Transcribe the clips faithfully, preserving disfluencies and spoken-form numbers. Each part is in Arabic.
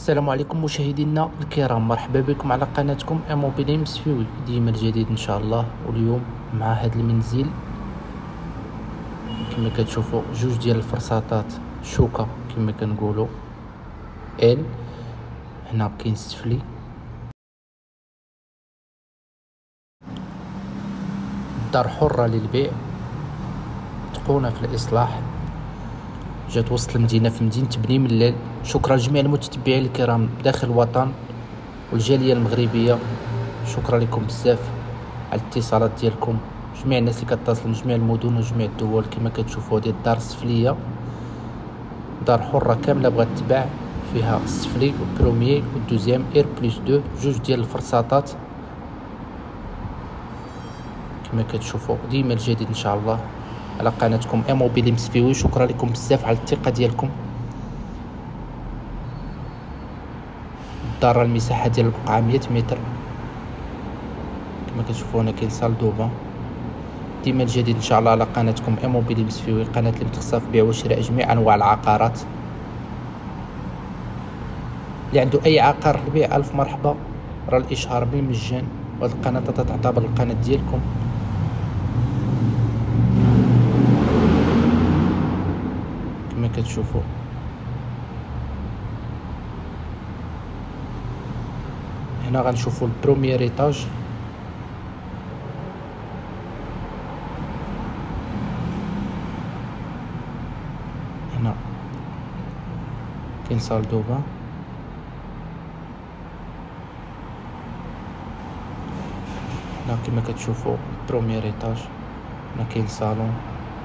السلام عليكم مشاهدينا الكرام، مرحبا بكم على قناتكم اموبيلي مسفيوي. ديما الجديد ان شاء الله. واليوم مع هذا المنزل كما كتشوفوا جوج ديال الفرساطات شوكه كما كنقولوا ال. هنا كاين السفلي، الدار حره للبيع، تقونه في الاصلاح، جات وسط المدينه في مدينه بني ملال. شكرا لجميع المتتبعين الكرام داخل الوطن والجاليه المغربيه، شكرا لكم بزاف على الاتصالات ديالكم، جميع الناس اللي كتصل من جميع المدن وجميع الدول. كما كتشوفوا هذه الدار السفليه، دار حره كامله بغات تباع، فيها السفلي والبروميي والدوزيام اير بلس دو، جوج ديال الفرساطات كما كتشوفوا. ديما الجديد ان شاء الله على قناتكم اموبيلي مسفيوي. شكرا لكم بزاف على الثقه ديالكم. الدار المساحه ديال البقعه مية متر كما كتشوفوا. هنا كاين صال دوبا. ديما الجديد ان شاء الله على قناتكم اموبيلي مسفيوي، قناه اللي متخصصه في بيع وشراء جميع انواع العقارات. اللي عنده اي عقار للبيع الف مرحبا، راه الاشهار بالمجان، وهاد القناه تعتبر القناه ديالكم. كما كتشوفوا هنا غنشوفوا البروميير ايطاج، هنا كاين صال دوبا، هنا كما كتشوفوا البروميير ايطاج، هنا كاين صالون.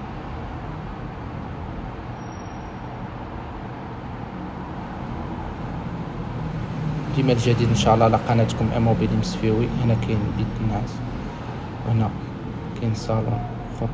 ديما الجديد ان شاء الله على قناتكم اموبيلي مسفيوي. هنا كاين بيت النعاس، وهنا كاين صالون اخر.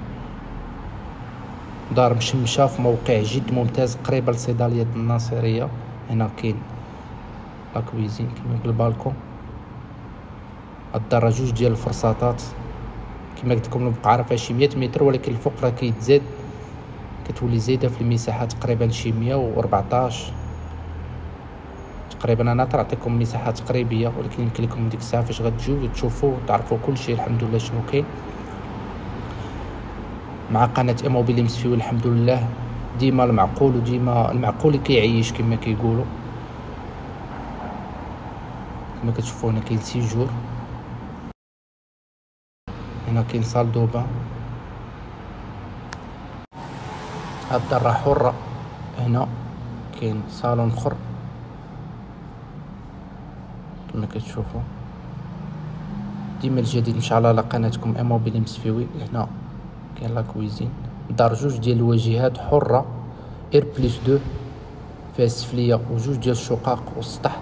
دار مشمشه في موقع جد ممتاز قريبه لصيدليه الناصريه. هنا كاين لاكويزين كما بالبالكون. الدار جوج ديال الفرساطات كما قلت لكم، البقعه راه فيها شي مية متر، ولكن الفوق راه كيتزاد، كتولي زايده في المساحه تقريبا شي مية وأربعطاش تقريبا. انا تعطيكم مساحه تقريبيه، ولكن يمكن لكم ديك الساعه فاش غتجيو تشوفوا تعرفوا كل شيء الحمد لله شنو كاين مع قناه اموبيلي مسفيوي. الحمد لله ديما المعقول، وديما المعقول كيعيش كما كيقولوا. كما كتشوفوا هنا كاين سيجور، هنا كاين صال دوبا. هاد الدار راه حره. هنا كاين صالون اخر كما كتشوفوا. ديما الجديد ان شاء الله على قناتكم اموبيلي مسفيوي. هنا كاين لاكويزين. دار جوج ديال الواجهات حره اير بلس دو، فيها السفليه وجوج ديال الشقق والسطح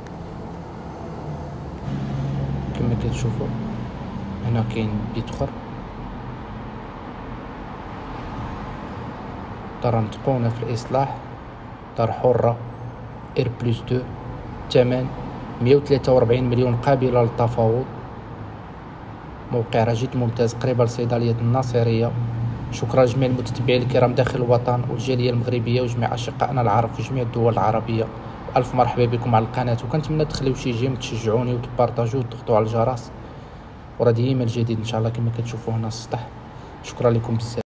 كما كتشوفوا. هنا كاين بيت اخر، دار متقونه في الاصلاح، دار حره اير بلس دو، الثمن مية وثلاثة وأربعين مليون قابله للتفاوض. موقع راه جد ممتاز قريبه لصيدليه الناصريه. شكرا لجميع المتتبعين الكرام داخل الوطن والجاليه المغربيه وجميع اشقائنا العرب في جميع الدول العربيه. الف مرحبا بكم على القناه، وكنتمنى تخليو شي جيم تشجعوني وتبارطاجيو وتضغطوا على الجرس، وراه ديما الجديد ان شاء الله. كما كتشوفوا هنا السطح. شكرا لكم بزاف.